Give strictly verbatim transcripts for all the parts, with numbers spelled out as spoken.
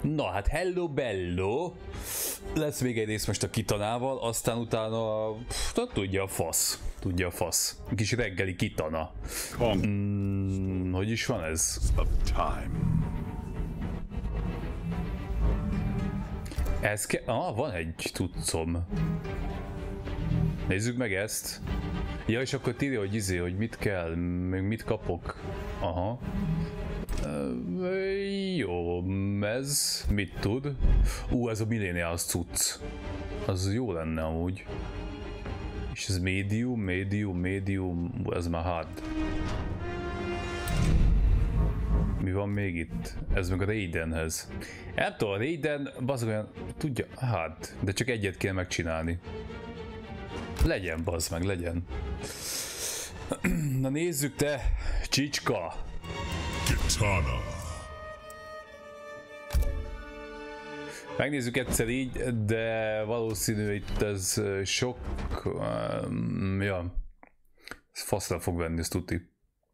Na hát hello bello. Lesz még egy rész most a kitanával, aztán utána pff, tudja a fasz. Tudja a fasz. Kis reggeli kitana. Mm, hogy is van ez? Ez ke... Ah, van egy tudcom. Nézzük meg ezt. Ja, és akkor írja, hogy izé, hogy mit kell, meg mit kapok. Aha. Uh, jó, ez mit tud? Ú, uh, ez a millennials cucc. Az jó lenne amúgy. És ez medium, medium, medium, ez már hard. Mi van még itt? Ez meg a Raidenhez. Nem tudom, a Raiden, bazd olyan, tudja, hát, de csak egyet kell megcsinálni. Legyen, bazd meg, legyen. Na nézzük te, csicska. Kitana. Megnézzük egyszer így, de valószínű itt ez sok... Um, ja. Ez faszra fog venni, ezt tuti.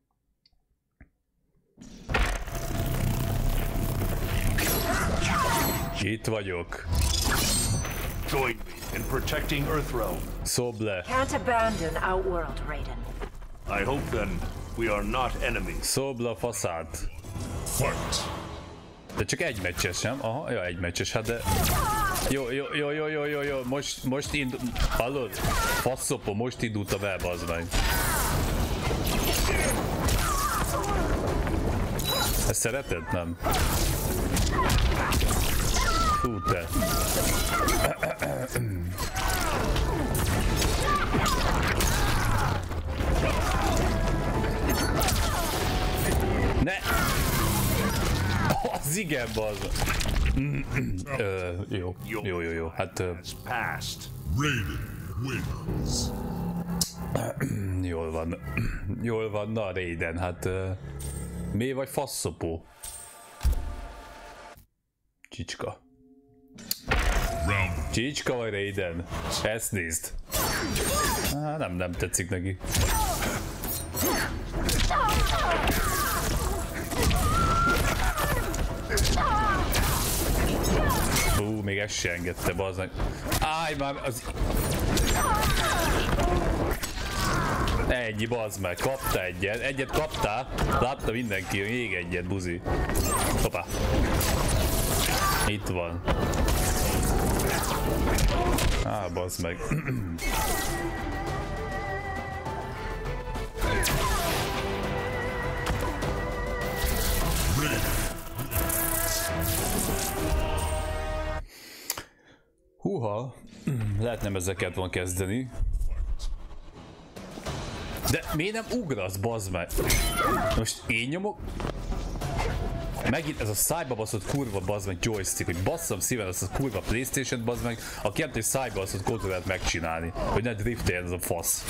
Itt vagyok. Join me in protecting Earthrealm. Szoble. Can't abandon Outworld, Raiden. I hope then we are not enemies. Szobla faszát. Fight. De csak egy meccses, nem? Aha, ja, egy meccses, hát de... Jó, jó, jó, jó, jó, jó, jó, most, most indul... Hallod? Faszopó, most indult a web, az meg. Ezt szereted? Nem? Fú, te. Ne! Az igen, bazd. uh, jó, jó, jó, jó, hát... Uh, jól van. Jól van, na Raiden, hát... Uh, mi vagy faszopó? Csicska. Csicska vagy Raiden? Ezt nézd. Ah, nem, nem tetszik neki. Hú, még ezt se engedte, bazdmeg. Állj már, az... Ennyi, bazd meg, kapta egyet, egyet kaptál, látta mindenki, még egyet, buzi. Hoppá. Itt van. Á, bazd meg. Húha, lehet nem ezeket van kezdeni. De miért nem ugrasz, bazd meg? Most én nyomok? Megint ez a szájba baszott kurva, bazd meg, joystick, hogy basszam szíven azt a kurva PlayStation-t, bazd meg, aki nem tudja szájba baszott kontrollert megcsinálni, hogy ne drifteljen ez a fasz.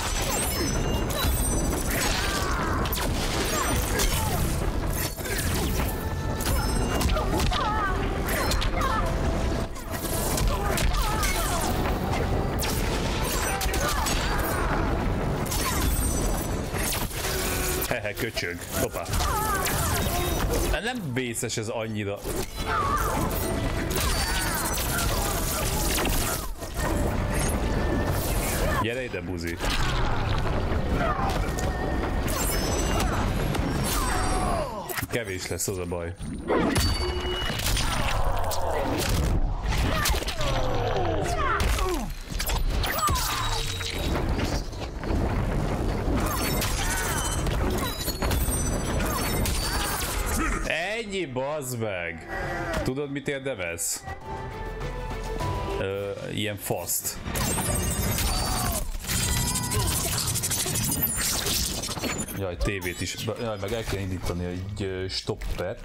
Hehe, köcsög. Hoppá. Nem vészes ez annyira. Gyere ide, buzi. Kevés lesz, az a baj. Ennyi, bazd meg! Tudod, mit érdemez? Ö, ilyen faszt. Jaj, tévét is. Jaj, meg el kell indítani egy uh, stoppet.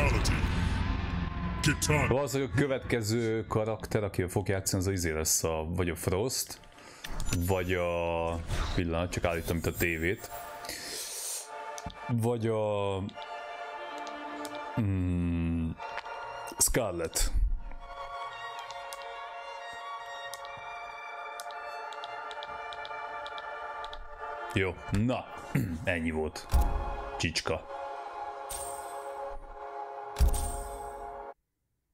Valószínűleg a következő karakter, aki fog játszani, az az izé lesz a, vagy a Frost, vagy a... Pillanat, csak állítom itt a tévét. Vagy a... Hmm, Scarlet. Jó, na, ennyi volt. Csicska.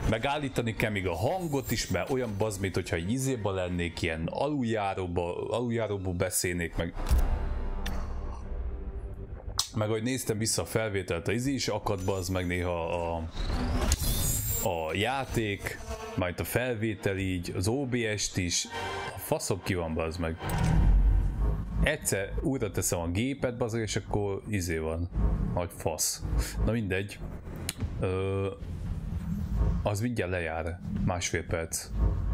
Megállítani kell még a hangot is, mert olyan bazd, mint hogyha egy izéba lennék, ilyen aluljáróba, aluljáróba beszélnék meg. Meg ahogy néztem vissza a felvételt, az izé is akad bazd meg néha a, a játék, majd a felvétel így, az o bé es-t is. A faszom ki van bazd meg. Egyszer újra teszem a gépet bazd, és akkor izé van. Nagy fasz. Na mindegy. Ö, az mindjárt lejár. Másfél perc.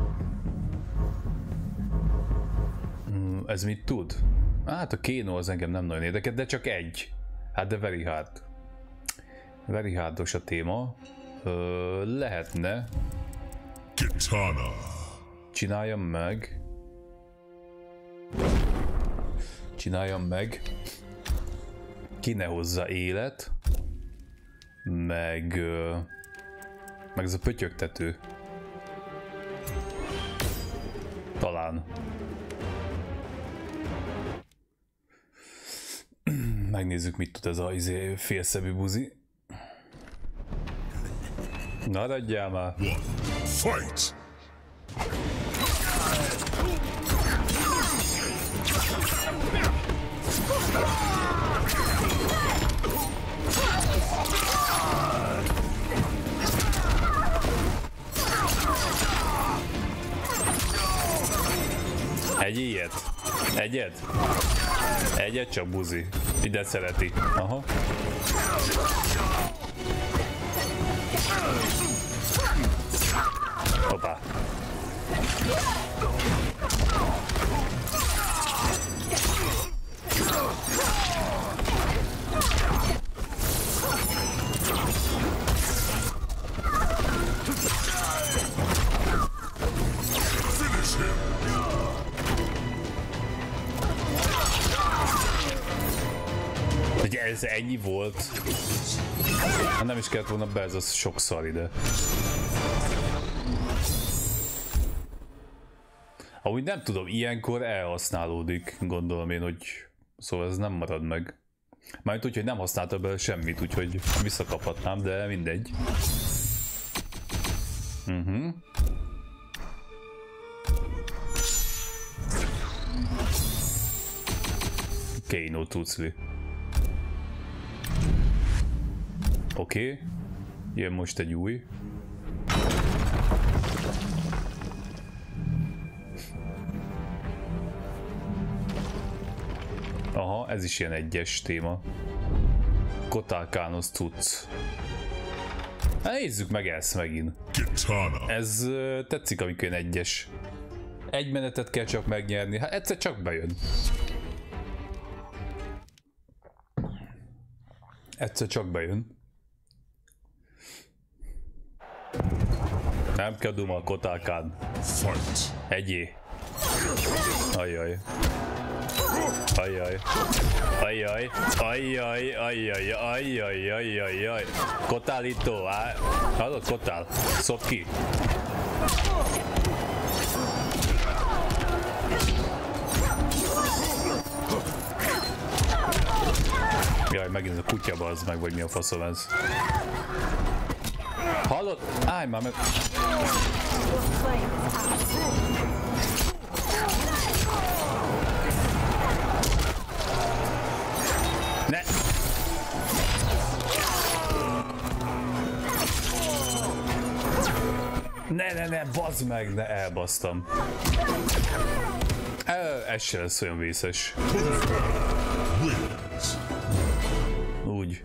Ez mit tud? Hát a Kano az engem nem nagyon érdekel, de csak egy. Hát de very hard. Very hardos a téma. Ö, lehetne. Kitana. Csináljam meg. Csináljam meg. Kéne hozzá élet. Meg... Ö, meg ez a pötyögtető. Talán. Megnézzük, mit tud ez a izé, félszemű buzi. Na, adjál már! Fight! Egy ilyet? Egyet? Egyet csak buzi. Ide szereti. Aha. Hoppá. Ugye ez ennyi volt? Nem is kellett volna be ez az sok szar ide. Ahogy nem tudom, ilyenkor elhasználódik, gondolom én, hogy szóval ez nem marad meg. Mármint úgy, hogy nem használta bele semmit, úgyhogy visszakaphatnám, de mindegy. Uh-huh. Kano tucli. Oké. Okay. Jön most egy új. Aha, ez is ilyen egyes téma. Kotálkános cucc. Hát nézzük meg ezt megint. Ez uh, tetszik, amikor ilyen egyes. Egy menetet kell csak megnyerni, hát egyszer csak bejön. Egyszer csak bejön. Nem kell duma a kotálkán. Egyé. Ajjaj. Ajjaj. Ajjaj. Ajjaj. Ajjaj. Ajjaj. Ajjaj. Ajjaj. Kotálító. Hallod, kotál? Szop ki. Jaj, megint a kutya bazd meg, vagy mi a faszom ez. Hallod? Állj már meg... Ne! Ne, ne, ne, bazd meg, ne, elbasztam. Ez se lesz olyan vészes. Úgy.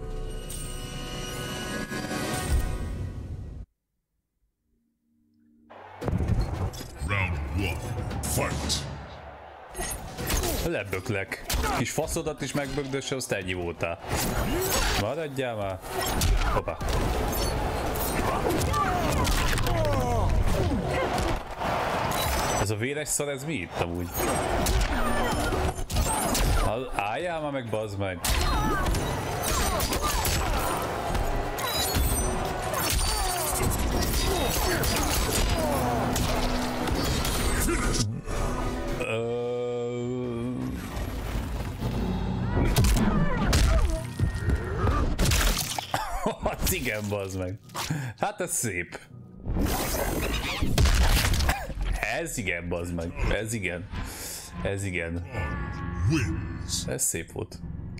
Round one. Fight. Leböklek. Kis faszodat is megbökdösse, azt ennyi voltál. Maradjál már. Hoppá. Ez a véres szar, ez mi itt amúgy? Álljál már meg, bazd meg. Igen, bazd meg. Hát ez szép. Ez igen, bazd meg. Ez igen. Ez igen. Wins. Ez szép volt.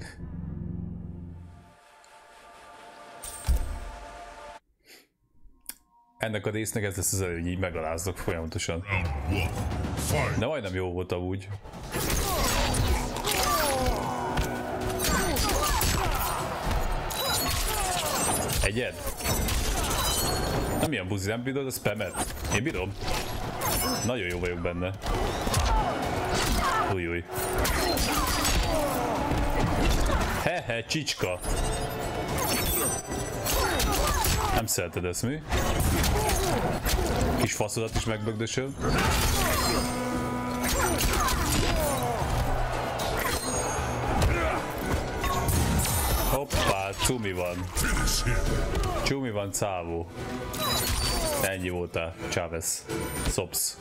Ennek a résznek ez lesz az előny, így megaláznak folyamatosan. De majdnem jó volt amúgy. Egyed? Nem ilyen buzi, nem bírod a spamet? Én bírom. Nagyon jó vagyok benne. Újjúj. Hehe, csicska. Nem szereted ezt, mi? Kis faszodat is megbögdösöl. Hoppá, csumi van. Csumi van, cávó. Ennyi voltál, Chávez. Szopsz.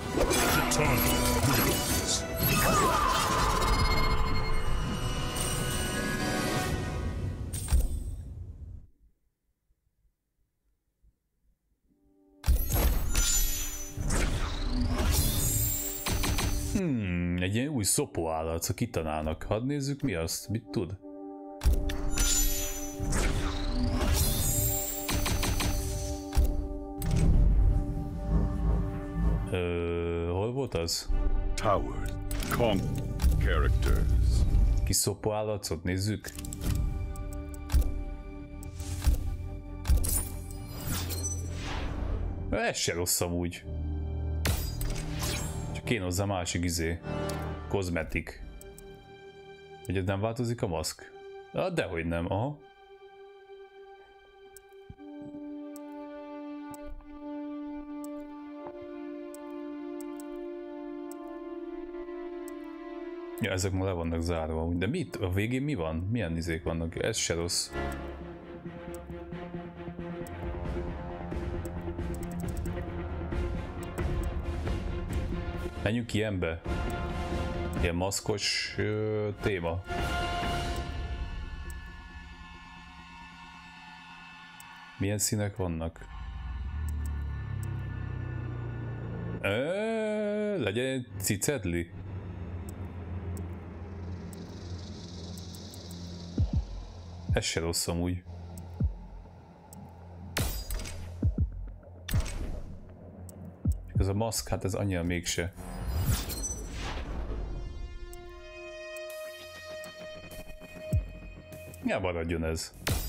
Hmm, egy ilyen új szopó állat, ha kitanálnak. Hadd nézzük mi azt, mit tud. Ö, hol volt az? Towers, Kong characters. Kis szopó állatot nézzük. Ez se rossz amúgy. Csak én hozzá másik izé. Kozmetik. Hogy ez nem változik a maszk? Ah, dehogy nem, aha. Ja, ezek ma le vannak zárva, de mit? A végén mi van? Milyen izék vannak? Ez se rossz. Menjünk ilyenbe. Ilyen maszkos ö, téma. Milyen színek vannak? Ö, legyen egy cicedli. Ez se rossz amúgy. Ez a maszk, hát ez annyira mégse. Ja, maradjon ez.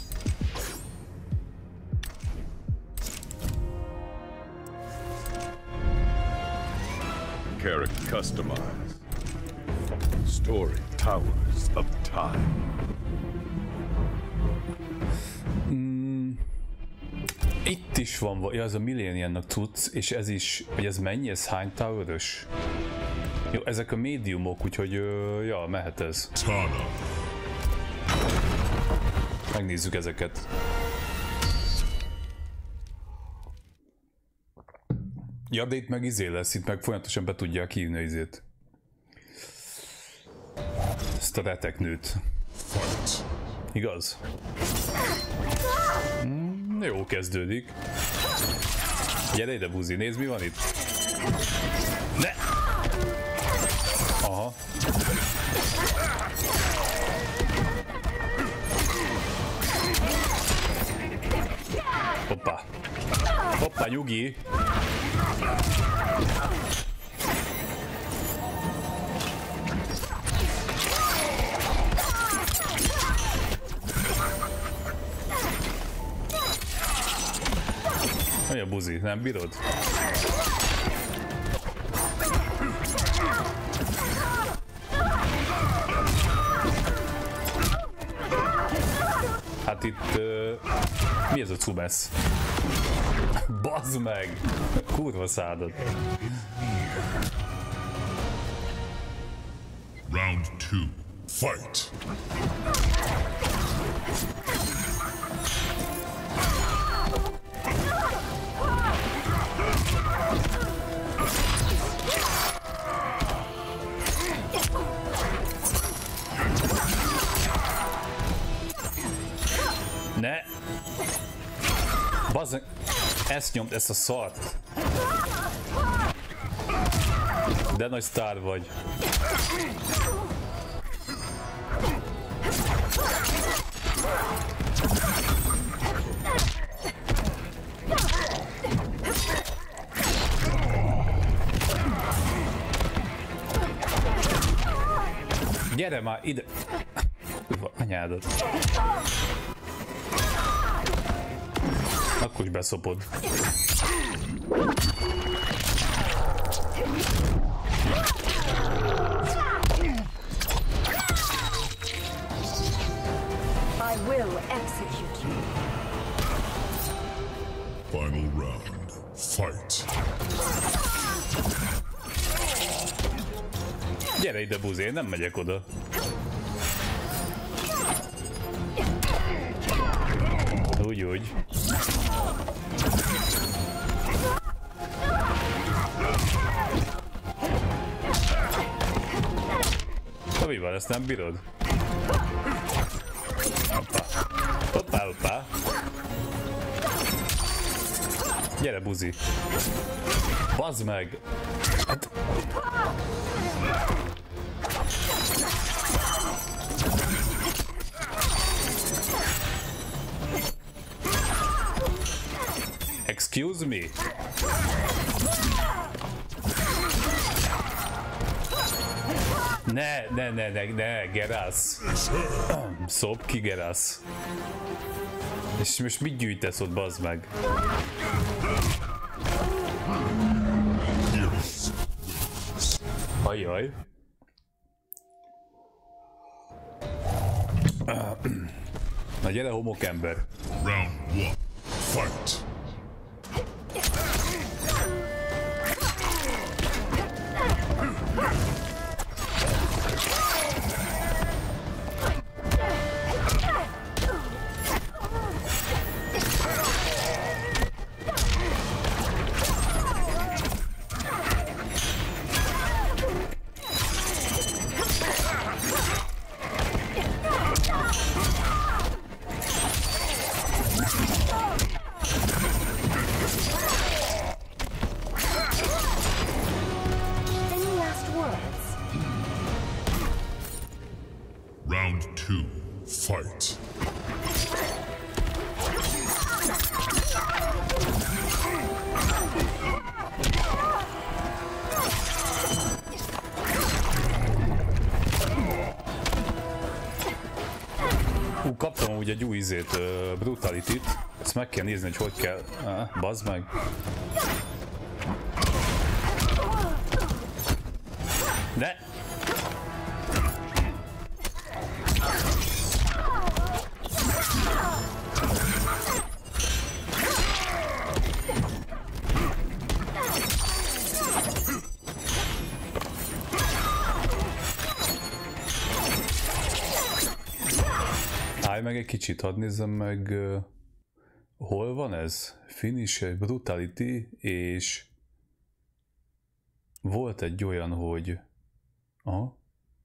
Character customized. Story, Towers of Time. Itt is van, ja, ez a Millenniumnak tudsz, és ez is, hogy ez mennyi, ez hány tower-ös? Jó, ezek a médiumok, úgyhogy, ö, ja, mehet ez. Tana. Megnézzük ezeket. Ja, de itt meg izé lesz, itt meg folyamatosan be tudják hívni izét. Ezt a reteknőt. Igaz? Mm, jó kezdődik. Gyere ide, buzi, nézd mi van itt. Ne! Aha. Hoppá. Hoppá, nyugi. Mi a buzi? Nem bírod? Hát itt... Uh, mi ez a cumesz? Bazd meg! Kurva szádad. Round two. Fight! Ne! Bazd meg! Ezt nyomt, ezt a szart! De nagy sztár vagy. Gyere már ide! Kurva anyádat. Akkor is beszopod. I will execute you. Final round. Fight. Gyere ide, buzi, én nem megyek oda. Úgy, úgy. Na mi van, ezt nem bírod? Hoppá, hoppá, hoppá. Gyere, buzi. Bazd meg! Hát... Excuse me? Ne, ne, ne, ne, ne, Gerász. Szop ki, Gerász. És most mit gyűjtesz ott, bazd meg? Ajjaj. Na gyere, homokember. Round one. Fight. Round two. Fight. Hú, kaptam úgy egy új izét, uh, Brutality-t. Ezt meg kell nézni, hogy hogy kell. Ah, bazd meg. De! Állj meg egy kicsit, hadd nézzem meg, uh, hol van ez? Finisher, Brutality, és volt egy olyan, hogy... Aha.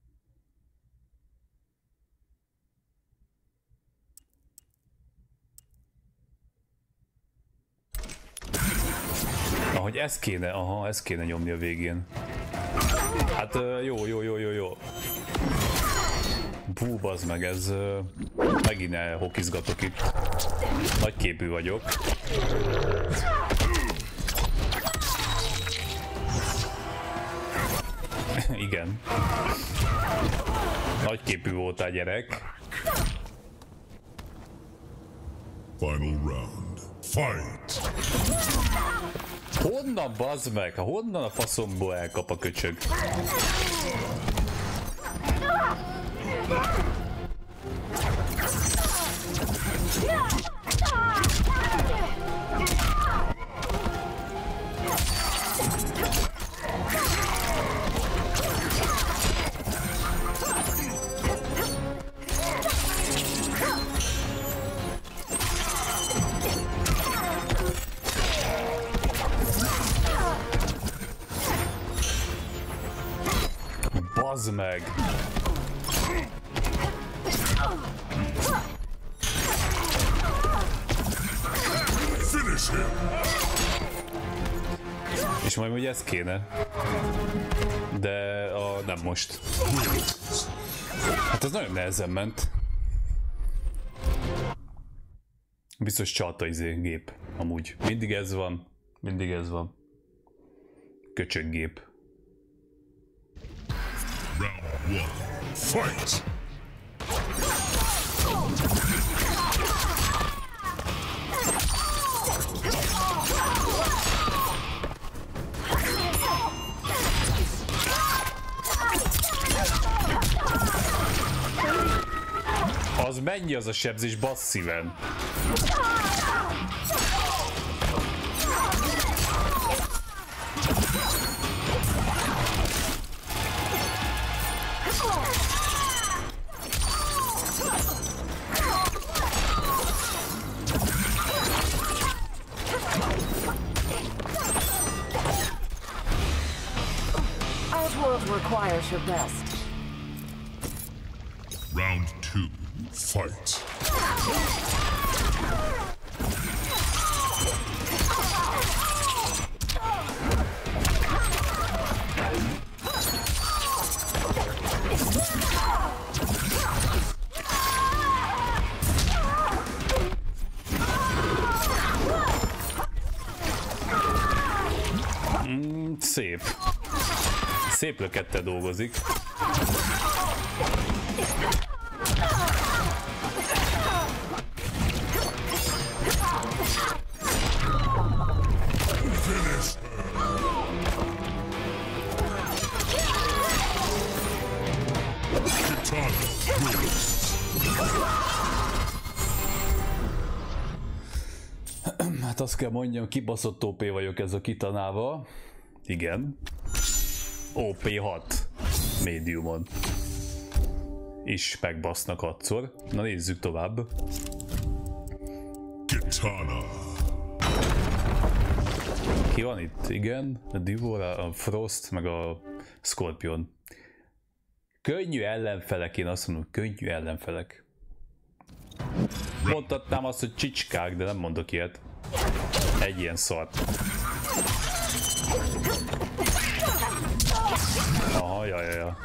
Ahogy ezt kéne, aha, ezt kéne nyomni a végén. Hát uh, jó, jó, jó, jó, jó. Bú, bazd meg, ez uh, megint elhokizgatok itt. Nagyképű vagyok. Igen. Nagyképű voltál, gyerek. Final round. Fight. Honnan, bazd meg? Honnan a faszomból elkap a köcsög? Bazd meg! Finish him. És majd ugye ez kéne. De a, nem most. Hát az nagyon nehezen ment. Biztos csata izé gép. Amúgy. Mindig ez van. Mindig ez van. Köcsöggép. Round one. Fight! Az mennyi az a sebzés, basszíven? Outworld requires your best. Round two. Fight. Mm, szép. Szép lökettel dolgozik. Hát azt kell mondjam, kibaszott ó pé vagyok ez a kitanával. Igen. ó pé hat médiumon. Is megbasznak hatszor. Na nézzük tovább. Kitana. Ki van itt? Igen. A Divora, a Frost, meg a Scorpion. Könnyű ellenfelek, én azt mondom, könnyű ellenfelek. Mondhatnám azt, hogy csicskák, de nem mondok ilyet. Egy ilyen szart. Aha, jaj, jaj, jaj.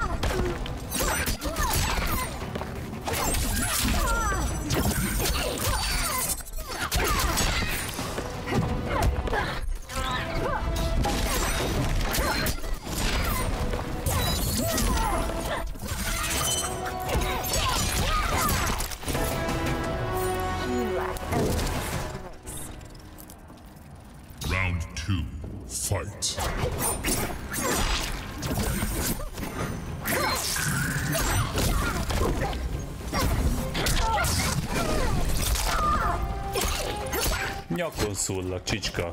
Round two. Fight. Nyakon szúrlak, csicska.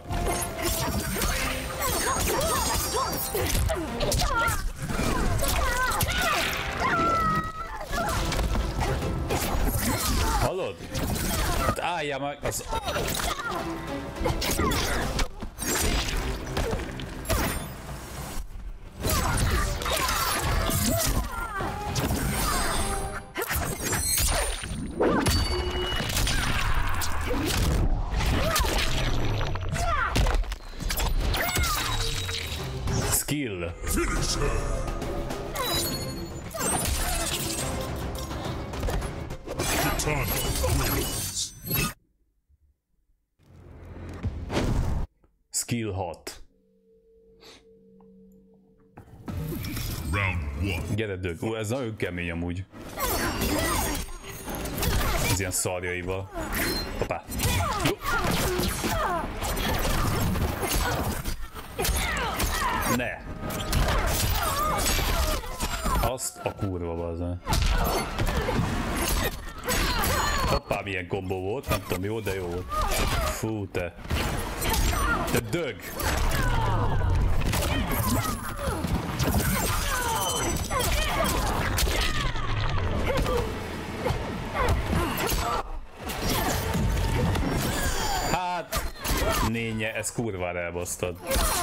Hallod? Hát álljál meg az... Skill. Finish her. Kitana wins. Skill hat. Round one. Gyere dög. Ó, ez nagyon kemény amúgy. Ez ilyen szarjaival. Hoppá. Jó. Ne. Azt a kurva bazen. Hoppá, milyen kombó volt, nem tudom, jó, de jó volt. Fú, te. Te dög. Hát, nénye, ez kurvára elbasztad.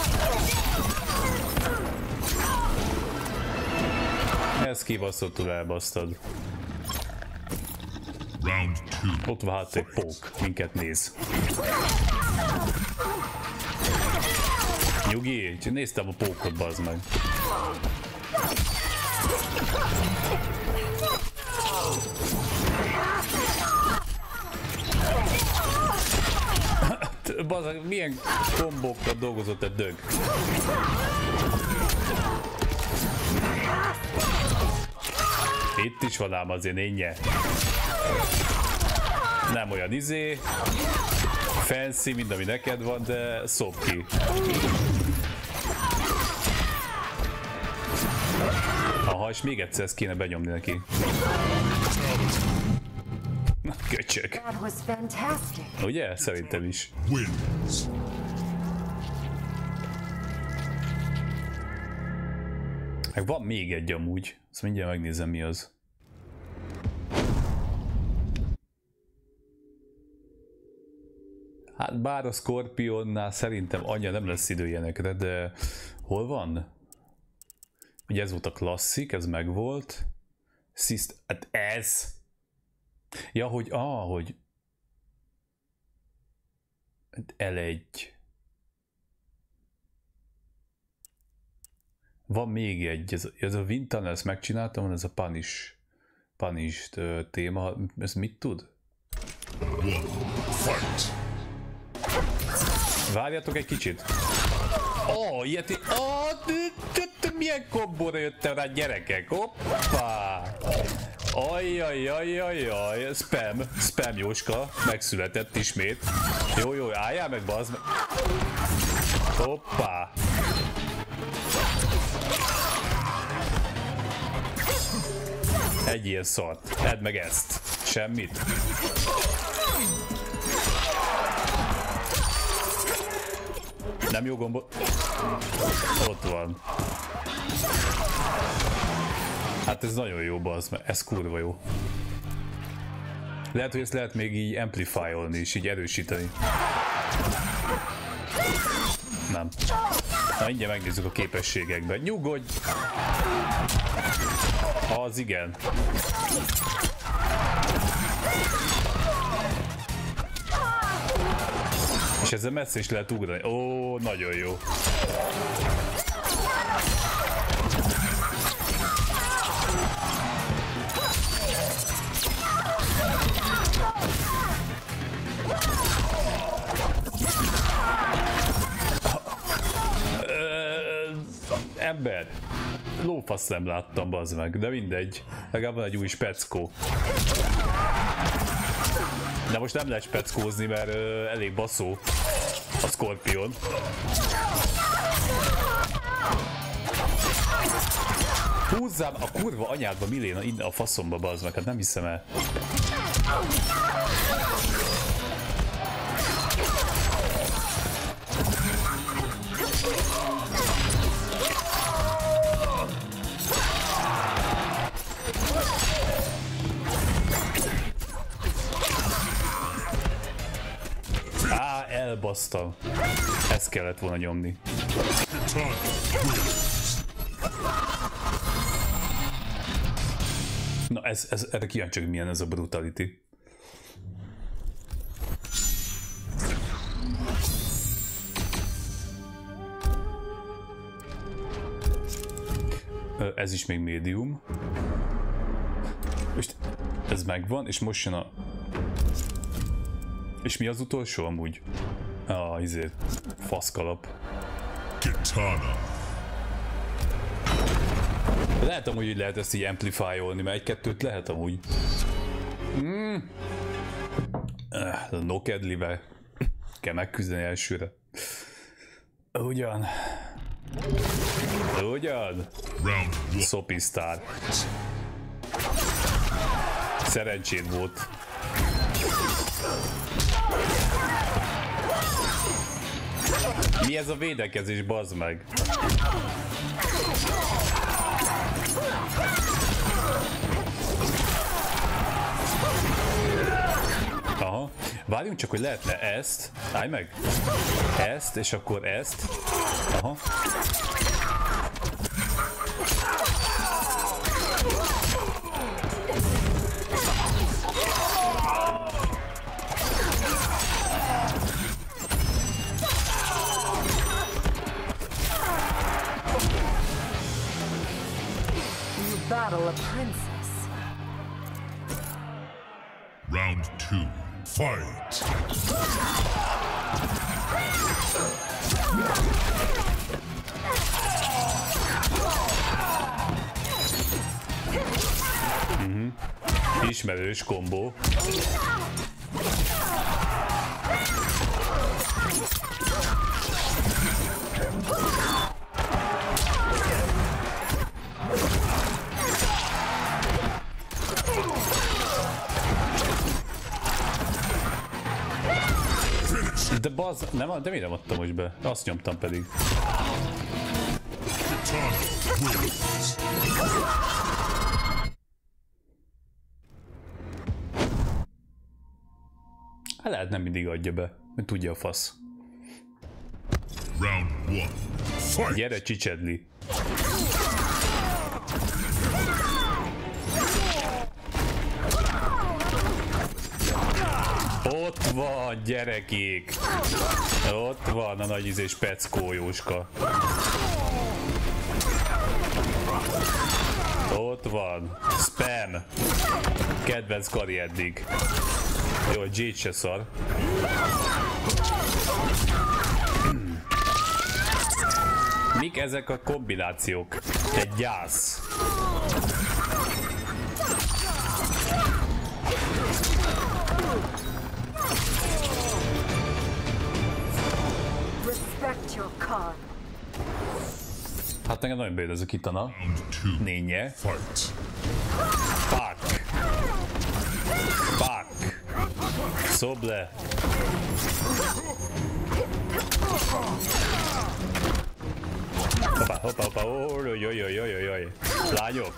Ez kibaszottul elbasztad. Round two. Ott van hát egy pók, minket néz. Nyugi, csak néztem a pókot, bazd meg. Bazd meg, milyen kombókkal dolgozott egy dög. Itt is van ám azért nénye. Nem olyan izé, fancy, mint ami neked van, de szop ki. Aha, és még egyszer ezt kéne benyomni neki. Na, köcsök. Ugye? Szerintem is. Wins. Meg van még egy amúgy. Azt mindjárt megnézem, mi az. Hát bár a Scorpionnál szerintem anya nem lesz idő ilyenekre, de hol van? Ugye ez volt a klasszik, ez megvolt. Sziszt... Hát ez! Ja, hogy... Ah, hogy... el egy... Van még egy, ez, ez a Winter, ezt megcsináltam, ez a Punish, Punished uh, téma, ez mit tud? Fight. Várjatok egy kicsit. Ó, oh, ilyet, oh, milyen kombóra jöttem rá, gyerekek, hoppá! Ajjajjajjajjaj, spam, spam Jóska, megszületett ismét. Jó, jó, álljál meg, bazd meg. Hoppá! Egy ilyen szart. Edd meg ezt. Semmit. Nem jó gombot. Ott van. Hát ez nagyon jó, bazd, mert ez kurva jó. Lehet, hogy ezt lehet még így amplify-olni és így erősíteni. Nem. Na, mindjárt megnézzük a képességekben. Nyugodj! Az igen. És ezzel messze is lehet ugrani. Ó, nagyon jó. Ember. Lófasz nem láttam, bazd meg, de mindegy. Legalább van egy új speckó. De most nem lehet speckózni, mert ö, elég baszó a Scorpion. Húzzám a kurva anyádba, Miléna, innen a faszomba, bazd meg, hát nem hiszem el. Elbasztam. Ezt kellett volna nyomni. Na ez, ez erre kíváncsiak, milyen ez a brutality. Ez is még médium. Most ez megvan, és most jön a... És mi az utolsó amúgy? Ah, izé, faszkalap. Kitana. Lehet amúgy, hogy lehet ezt így amplify-olni, mert egy-kettőt lehet amúgy. Mm. A Nokedlivel kell megküzdeni elsőre. Ugyan. Ugyan. Szopisztár. Szerencséd volt. Mi ez a védekezés, bazd meg? Aha. Várjunk csak, hogy lehetne ezt. Állj meg! Ezt, és akkor ezt. Aha. battle a princess. Round two. Fight. Mhm. Ismerős kombó. De bazd, nem, de miért nem adtam most be? Azt nyomtam pedig. Hát lehet nem mindig adja be, mert tudja a fasz. Round one. Fight. Gyere, csicsedli. Ott van, gyerekik! Ott van a nagy ízés peckó Jóska. Ott van. Spam. Kedvenc kari eddig. Jó, a Jade se szar. Mik ezek a kombinációk? Egy gyász. Respect your Khan. Hát nekem nagyon bejön ez a kitana. Nénye. Fight. Fuck. Fuck. Szoble. Hoppá, hoppá, hoppá, ojojojojojojoj. Lányok.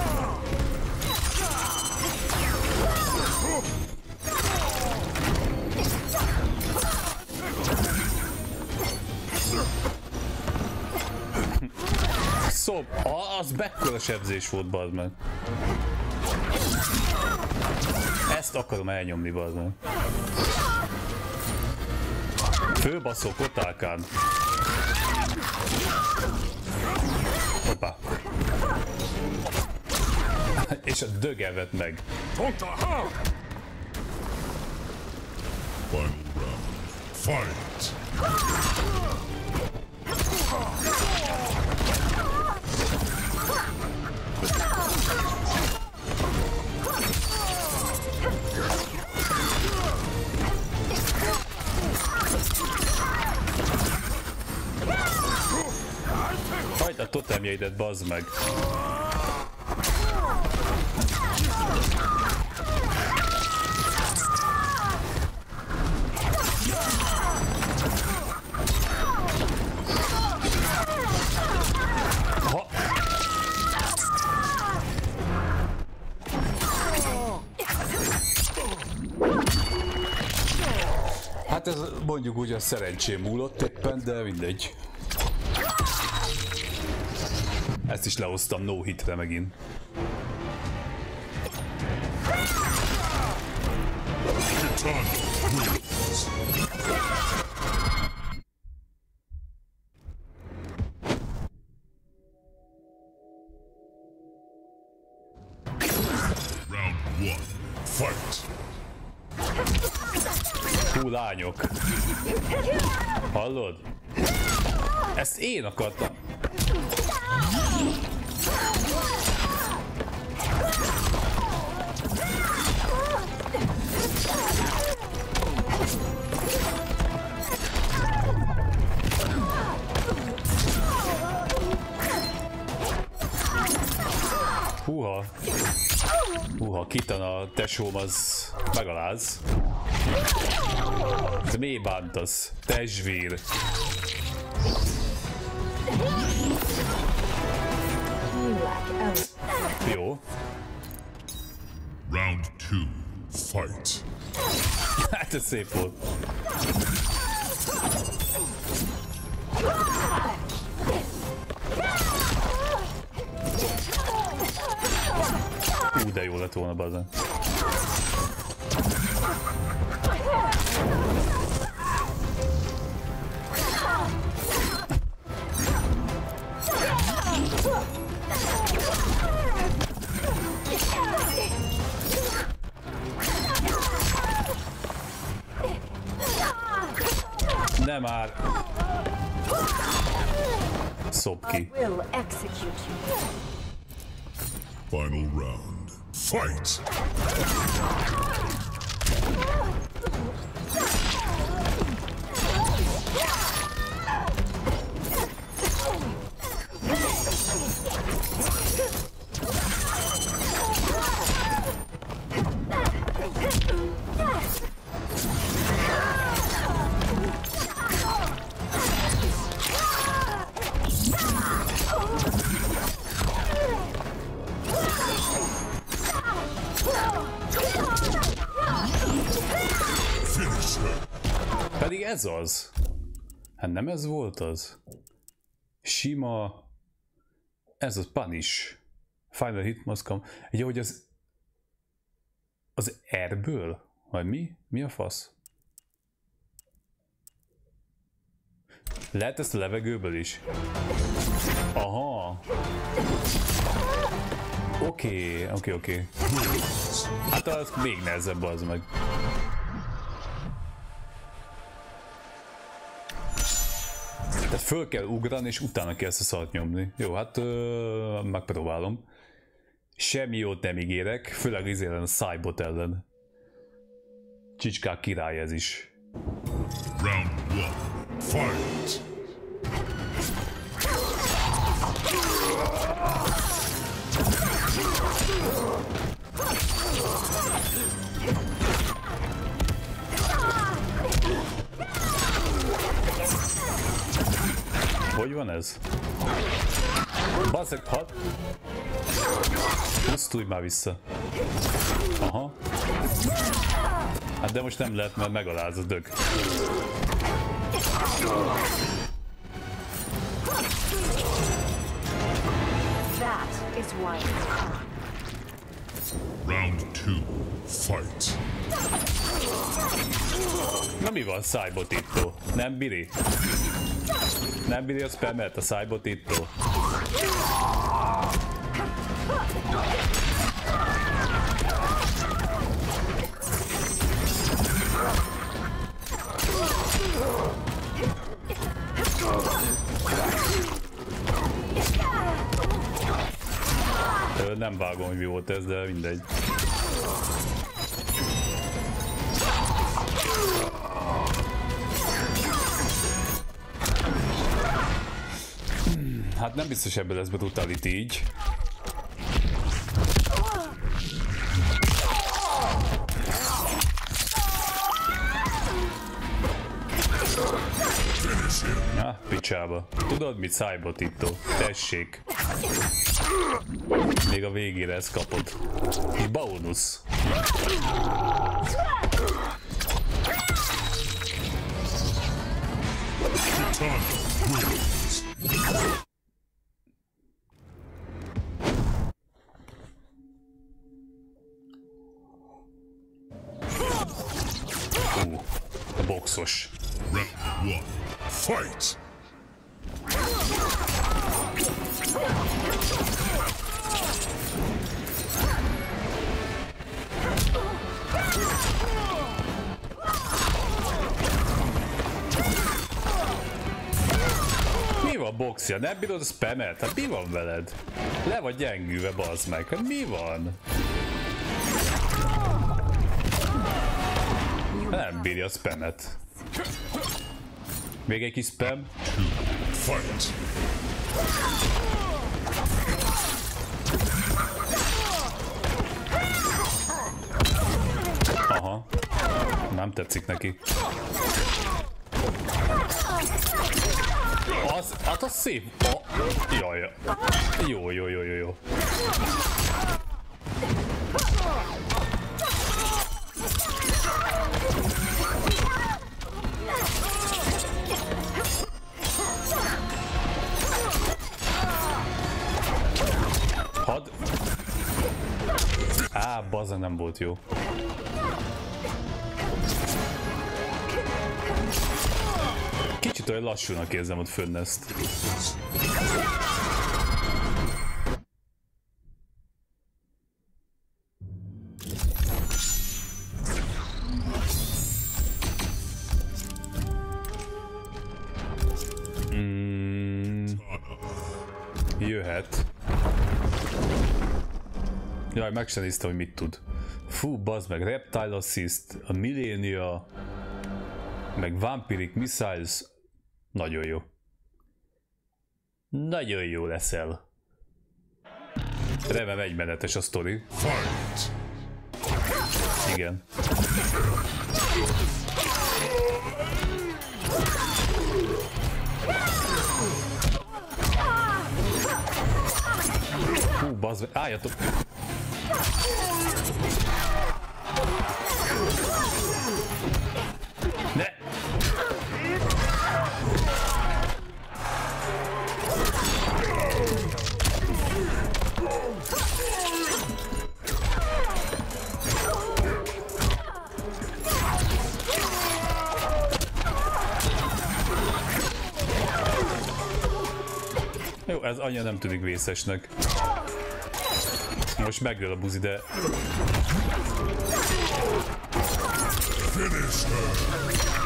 Szob, az mekkora sebzés volt, bazd meg. Ezt akarom elnyomni, bazd meg. Fölbaszok Otálkán. Hoppá. És a dögevet meg. Final round. Fight. Hagyd a totemjeidet, bazd meg. Ha. Hát ez mondjuk úgy a szerencsém múlott éppen, de mindegy. Ezt is lehoztam no hitre megint. Round one. Fight. Hú, lányok. Hallod? Ezt én akartam. Húha. Húha, kitana a tesóm az megaláz. Te mi bántasz? Tesvír. Jó. Round two. Fight. Hát ez szép volt. Ú, de jó lett volna, bazen. nem már. Szop I ki. will execute you. Final round. Fight! Pedig ez az. Hát nem ez volt az. Sima. Ez az Punish. Final hit must come. Jó, hogy az... Az R-ből? Vagy mi? Mi a fasz? Lehet ezt a levegőből is? Aha. Oké, oké, oké. Hát az még nehezebb az meg. Tehát föl kell ugrani, és utána kell ezt a szart nyomni. Jó, hát ö, megpróbálom. Semmi jót nem ígérek, főleg izé ellen a Cybot ellen. Csicskák király ez is. Round one. Fight! Hogy van ez? Bazzeg, hat! Pusztulj már vissza. Aha. Hát de most nem lehet, mert megaláz a dög. That is why it's Khan. Round two. Fight! Na mi van, Cybotító? Nem bíri? Nem bíri a spamet, a Cybotító? Ö, nem vágom, hogy mi volt ez, de mindegy. Hát nem biztos ebből lesz brutality így. Na, picsába. Tudod mit, Cybotító? Tessék. Még a végére ezt kapod. És bónusz. Ú, a boxos. Round one. Fight! Mi van, boxja? Nem bírod a spamet? Hát mi van veled? Le vagy gyengülve, bazd meg. Hát mi van? Nem bírja a spamet. Még egy kis spam. Fight! Aha. Nem tetszik neki. Az, hát az szép. Oh. Jaj. Jó, jó, jó, jó, jó. Had. Á, bazen nem volt jó. Kicsit olyan lassúnak érzem ott fönn ezt. jöhet. Jaj, meg sem néztem, hogy mit tud. Fú, bazd meg, Reptile Assist, a Millennia, meg Vampiric Missiles. Nagyon jó. Nagyon jó leszel. Remélem egymenetes a sztori. Fight! Igen. Hú, bazd, álljatok! Ne! Jó, ez annyira nem tűnik vészesnek. Most megöl a buzi, de... Finish her!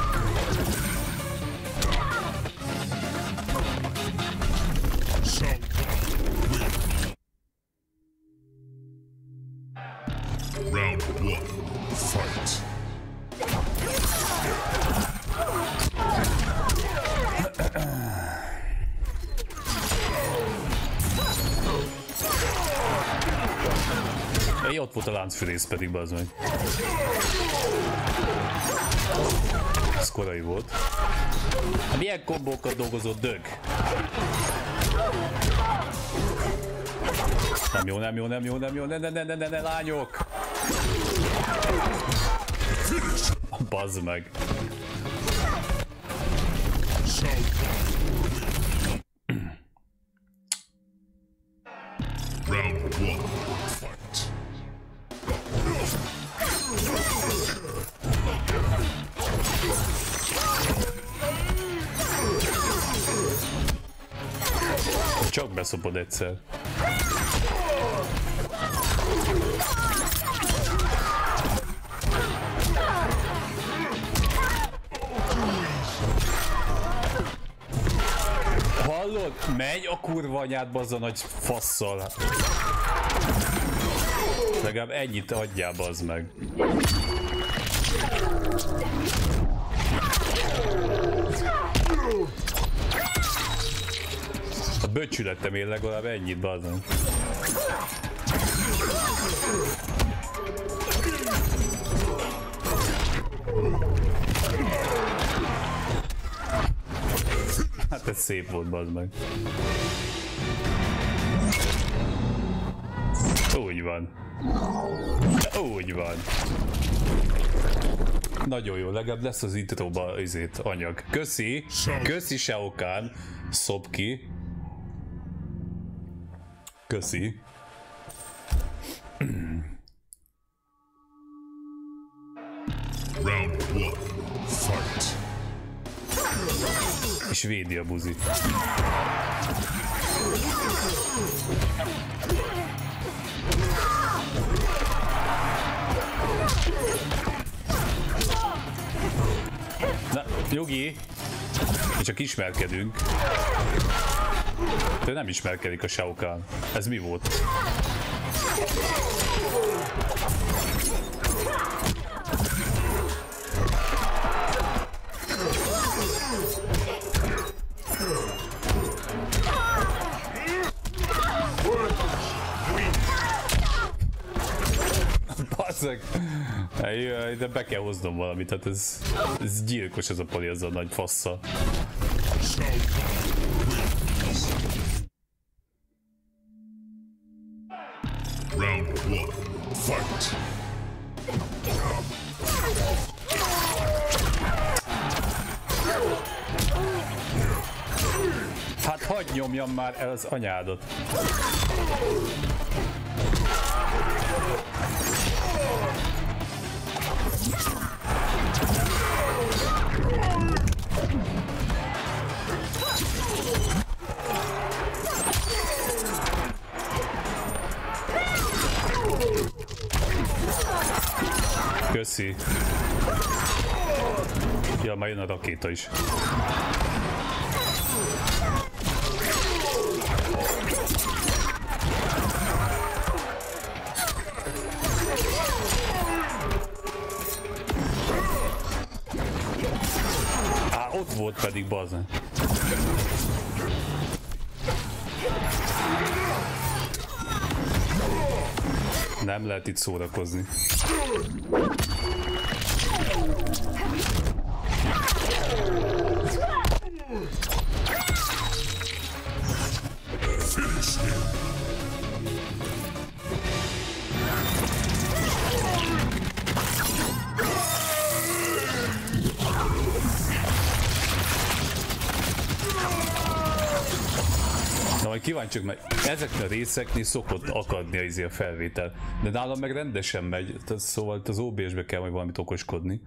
Round one, fight! Egy ott volt a láncfűrész pedig, bazd meg. Ez korai volt. Milyen kombókat dolgozott dög? Nem jó, nem jó, nem jó, nem jó, ne, ne, ne, ne, ne, ne, lányok! Bazd meg. Round one, fight! Csak beszopod egyszer. Hallod? Megy a kurva anyád, bazza nagy fasszal. Legalább ennyit adjál, bazd meg. A böcsületem én legalább ennyit, bazd meg. Hát ez szép volt, bazd meg. Úgy van. Úgy van. Nagyon jó, legalább lesz az intróba izét, anyag. Köszi, köszi Shao Kahn, szob ki. Köszi. Round one, fight! És védi a buzi. Na, Jogi, mi csak ismerkedünk. De nem ismerkedik a Shao Kahn. Ez mi volt? Basszak! De be kell hoznom valamit, hát ez, ez gyilkos ez a pali, ez a nagy fassza. Round one, fight! Hát hadd nyomjam már el az anyádat. Köszi. Ja, már jön a rakéta is. pedig bazd. Nem lehet itt szórakozni. Na majd kíváncsiak, mert ezeknél a részeknél szokott akadni az a felvétel. De nálam meg rendesen megy, szóval az ó bé es-be kell majd valamit okoskodni.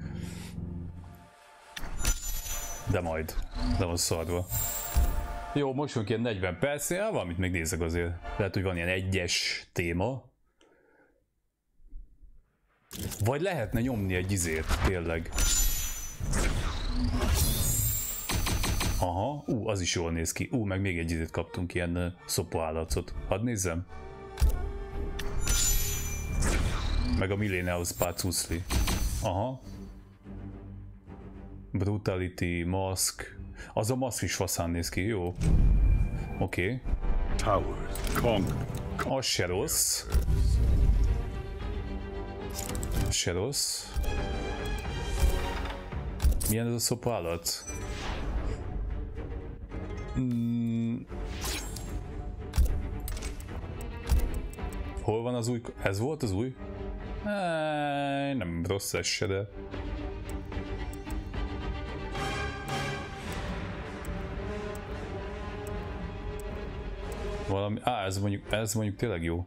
De majd, de van szarva. Jó, most vagyunk ilyen negyven percnél, valamit még nézek azért. Lehet, hogy van ilyen egyes téma. Vagy lehetne nyomni egy izét, tényleg. Aha, ú, az is jól néz ki. Ú, meg még egy izét kaptunk, ilyen uh, szopóállatot. Hadd nézzem. Meg a Millennials Pácuszli. Aha. Brutality, Mask. Az a Mask is faszán néz ki, jó. Oké. Okay. Towers, conquer. Az se rossz. Az se rossz. Milyen ez a szopóállat? Mm. Hol van az új? Ez volt az új? Eee, nem rossz ez se, de... Valami... Á, ez mondjuk, ez mondjuk tényleg jó.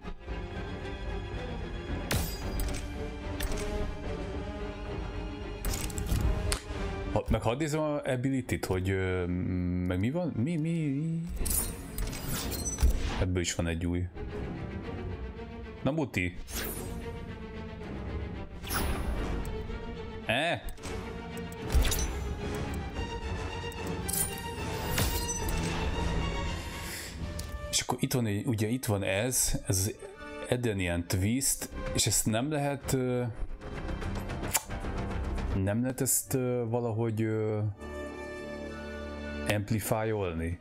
Ha, meg hadd nézem a ability-t, hogy ö, meg mi van? Mi, mi, mi? Ebből is van egy új. Na muti! Eh? És akkor itt van, ugye itt van ez, ez az Edenian Twist, és ezt nem lehet... Ö, Nem lehet ezt uh, valahogy uh, amplify-olni?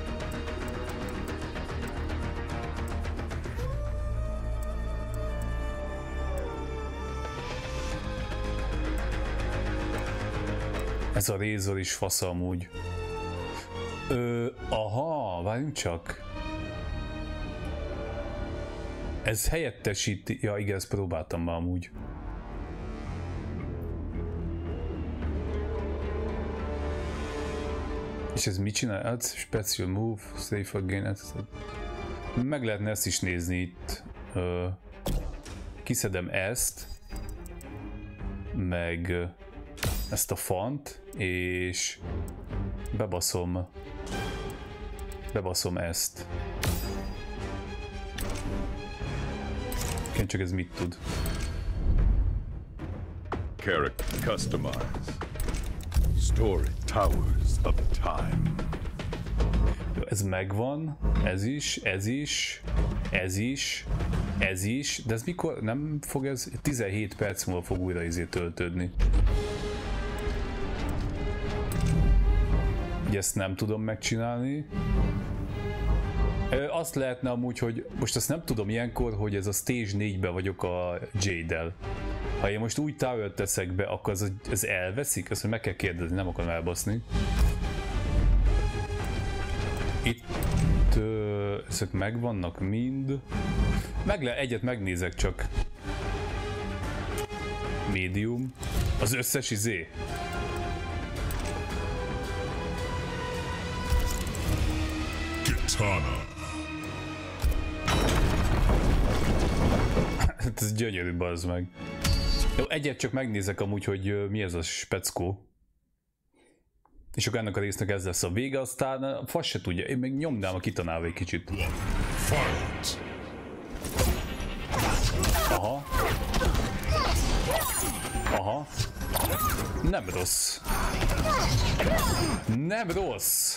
Ez a Razor is fasz amúgy. Ö, aha, várjunk csak. Ez helyettesíti... Ja igen, ezt próbáltam már amúgy. És ez mit csinál? Add special move, safe again. Meg lehetne ezt is nézni itt. Uh, kiszedem ezt, meg uh, ezt a font, és bebaszom, bebaszom ezt. Csak ez mit tud? Character customize. Story Towers of Time. Ez megvan, ez is, ez is, ez is, ez is, de ez mikor, nem fog ez, tizenhét perc múlva fog újra izé töltődni. Ugye ezt nem tudom megcsinálni. Azt lehetne amúgy, hogy most azt nem tudom ilyenkor, hogy ez a Stage négyben vagyok a Jade-del. Ha én most új tower teszek be, akkor ez, ez elveszik? Azt meg kell kérdezni, nem akarom elbaszni. Itt ö, ezek megvannak mind. Meg le, egyet megnézek csak. Medium. Az összes izé. Kitana. Ez gyönyörű, bazd meg. Jó, egyet csak megnézek amúgy, hogy mi ez a speckó. És akkor ennek a résznek ez lesz a vége, aztán a fasz se tudja. Én még nyomnám a kitanával egy kicsit. Fight. Aha. Aha. Nem rossz. Nem rossz.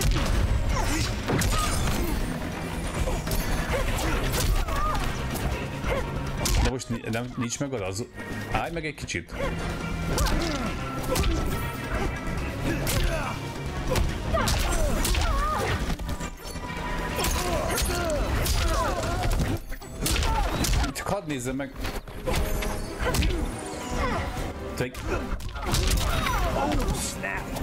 De most nem, nincs meg az... Állj meg egy kicsit. Csak hadd nézzem meg. Take. Oh, snap!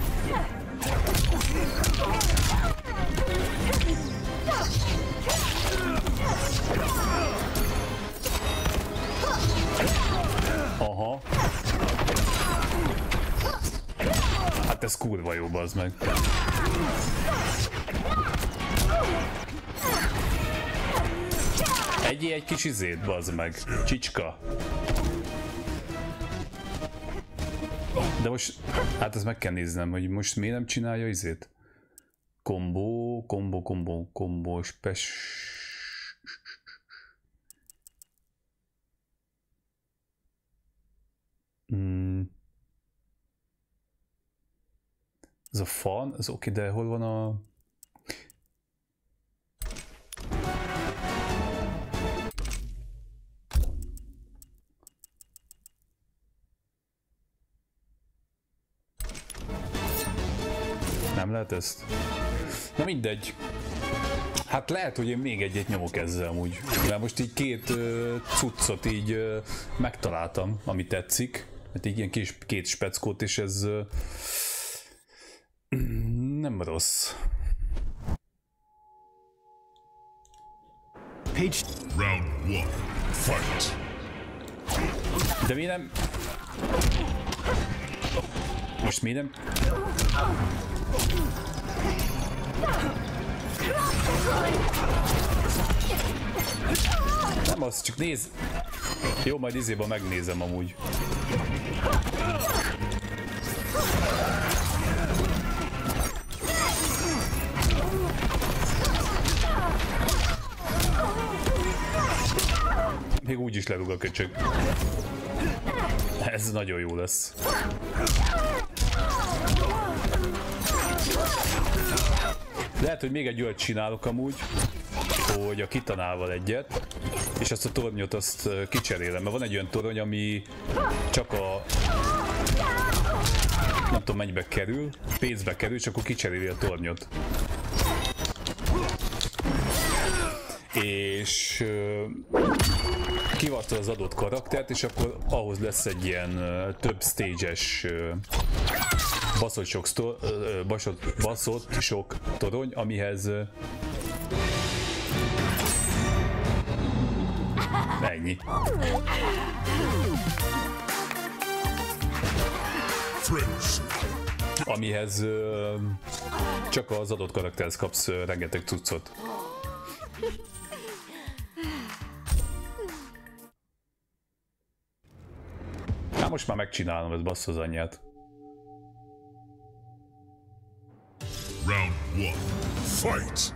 Aha. Hát ez kurva jó, bazd meg. Egyé egy kis izét, bazd meg. Csicska. De most, hát ezt meg kell néznem, hogy most miért nem csinálja izét? Kombó, kombó, kombó, kombó, spes... Hmm. Ez a fan, ez oké, de hol van a... Nem lehet ezt? Na mindegy. Hát lehet, hogy én még egyet nyomok ezzel amúgy. Mert most így két uh, cuccot így uh, megtaláltam, ami tetszik. Hát így ilyen kis, két speckót, és ez uh, nem rossz. Page. Round one. Fight. De mi nem... Most mi nem... Nem az, csak nézd. Jó, majd izéba megnézem amúgy. Még úgy is lerúg a köcsög. Ez nagyon jó lesz. Lehet, hogy még egy olyat csinálok amúgy, hogy a kitanával egyet, és azt a tornyot azt kicserélem, mert van egy olyan torony, ami csak a... nem tudom mennyibe kerül, pénzbe kerül, és akkor kicseréli a tornyot. És kivartod az adott karaktert, és akkor ahhoz lesz egy ilyen több stage-es baszott sok, baszott, baszott sok torony, amihez ennyi. Amihez csak az adott karakterhez kapsz rengeteg cuccot. Hát most már megcsinálom, ez bassz az anyját. Round one. Fight.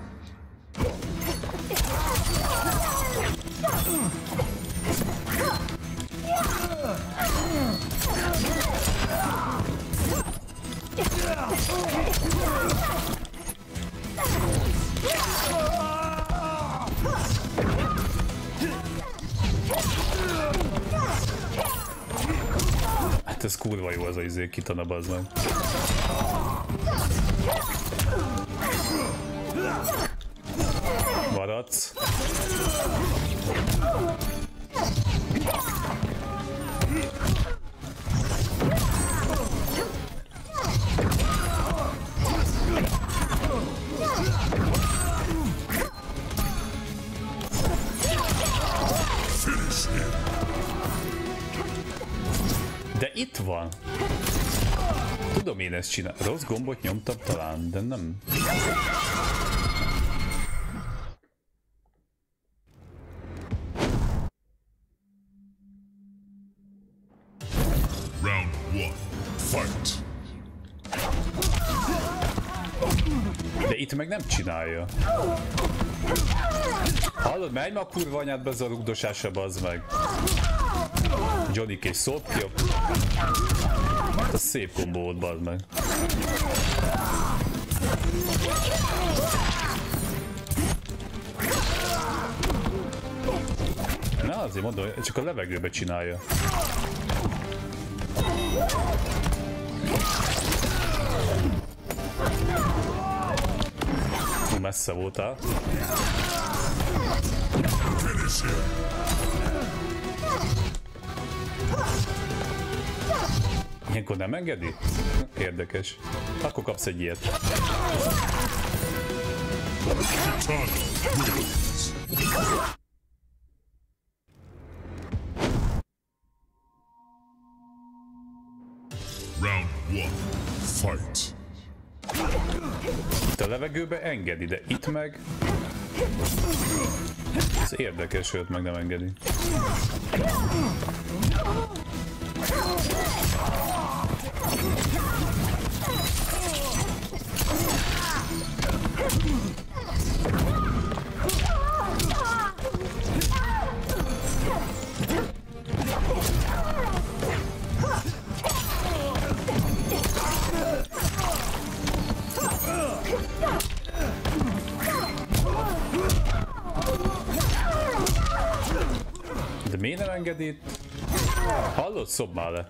Hát ez kurva jó az a izé, kitana, bazd meg. Maradsz. De itt van. Tudom én ezt csinálni. Rossz gombot nyomtam talán, de nem. Round one. Fight. De itt meg nem csinálja. Hallod, menj ma a kurva anyádba ez a rugdosása, bazd meg. Johnny Cage szólt ki a... Ez szép kombó volt, bazd meg. Na azért mondom, csak a levegőbe csinálja. Hú, messze voltál. Ilyenkor nem engedi? Érdekes. Akkor kapsz egy ilyet. Round one, fight. Itt a levegőbe engedi, de itt meg... Ez érdekes, hogy ott meg nem engedi. De miért nem engedi itt? Hallod? Szobd már le!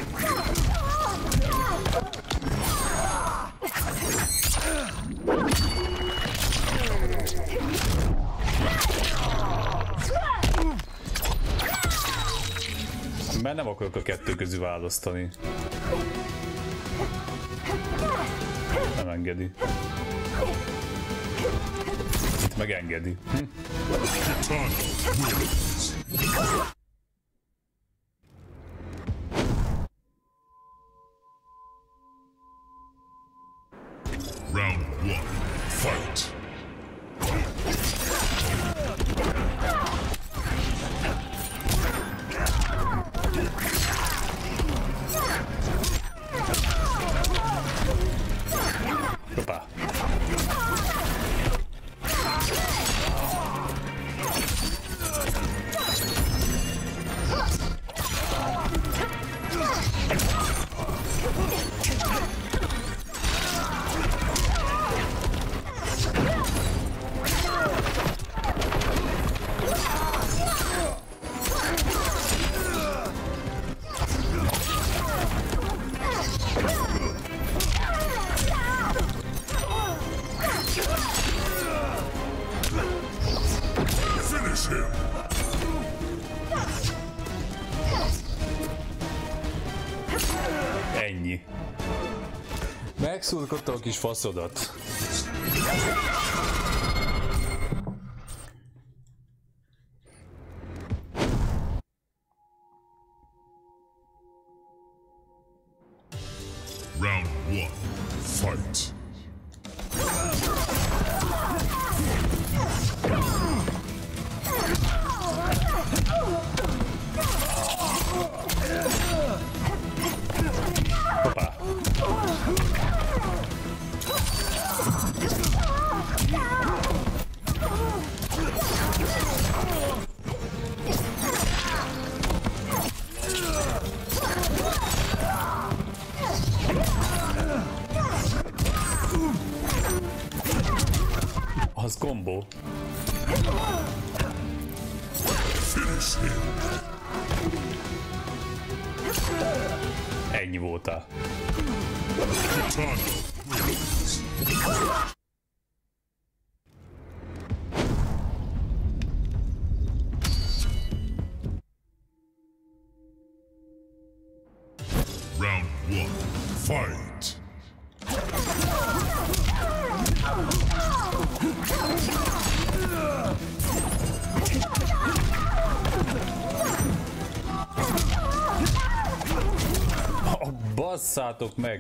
Mert nem akarok a kettő közül választani. Nem engedi. Itt meg engedi. Hm? Round one, fight. Hoppá. Finish him. Ennyi. Megszurkodtam a kis faszodat. Round one, fight. Hoppá. Az kombó. Finish him. Ennyi voltál. Katana wins. Round one, fight. Oh, basszátok meg!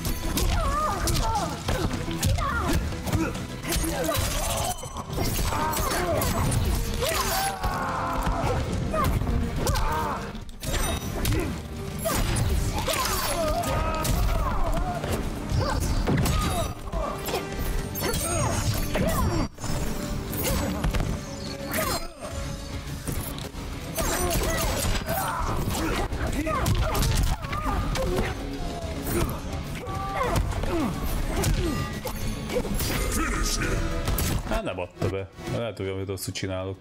Hát nem adta be. Lehet, hogy amit rosszul csinálok.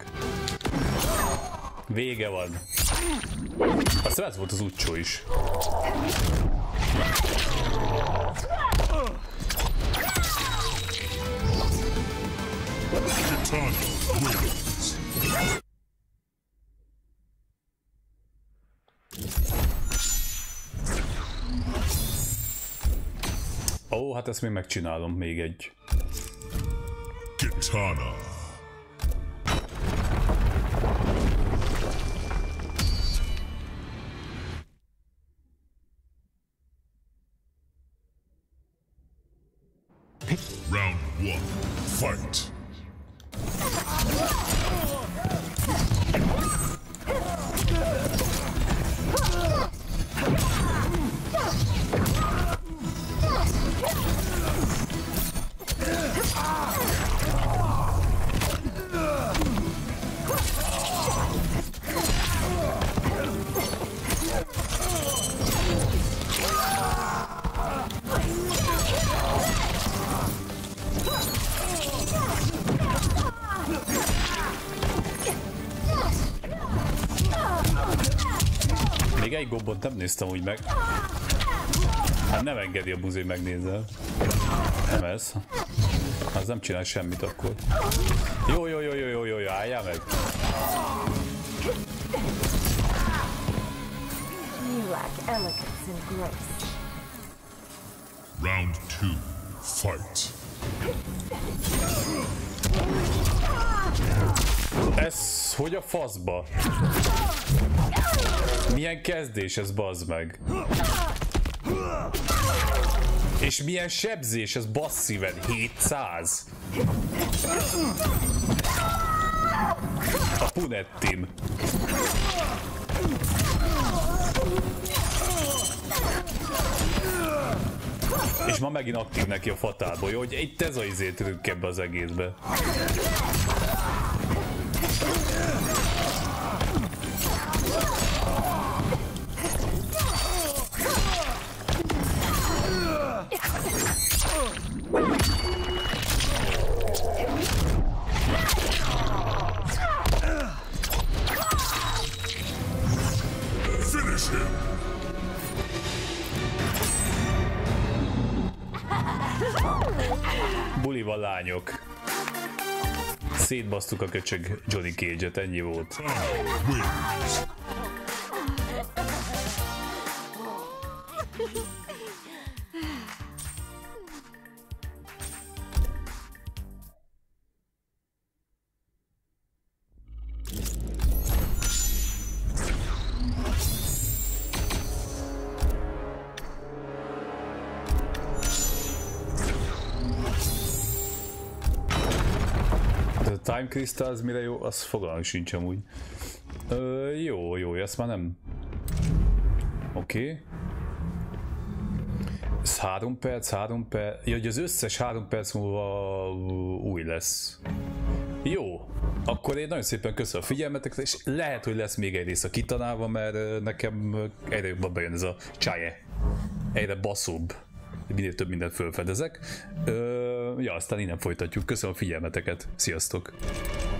Vége van. Aztán ez volt az utcsó is. Katana wins. Ó, hát ezt még megcsinálom, még egy. Kitana. Round one, fight. Még egy gombot nem néztem úgy meg. Hát nem engedi a buzi, hogy megnézzel. Nem ez. Az nem csinál semmit akkor. Jó, jó, jó, jó, jó, jó, jó, álljál meg. You lack elegance and grace. Round two, fight. Ez hogy a faszba? Milyen kezdés ez, bazd meg? És milyen sebzés ez, basszíven? hétszáz? A Punettim. És ma megint aktív neki a fatálból, jó? Hogy itt ez a izé trükk ebbe az egészbe. Finish him. Bulival lányok. Szétbasztuk a köcsög Johnny Cage-et, ennyi volt. Wins. Time Crystal, az mire jó? Az fogalmam sincs amúgy. Ö, jó, jó, ezt már nem. Oké. Okay. Ez három perc, három perc. Ja, hogy az összes három perc múlva új lesz. Jó. Akkor én nagyon szépen köszönöm a figyelmeteket, és lehet, hogy lesz még egy rész a Kitanával, mert nekem egyre jobban bejön ez a csáje. Egyre baszóbb. Minél több mindent felfedezek. Ö, ja, aztán innen folytatjuk. Köszönöm a figyelmeteket. Sziasztok!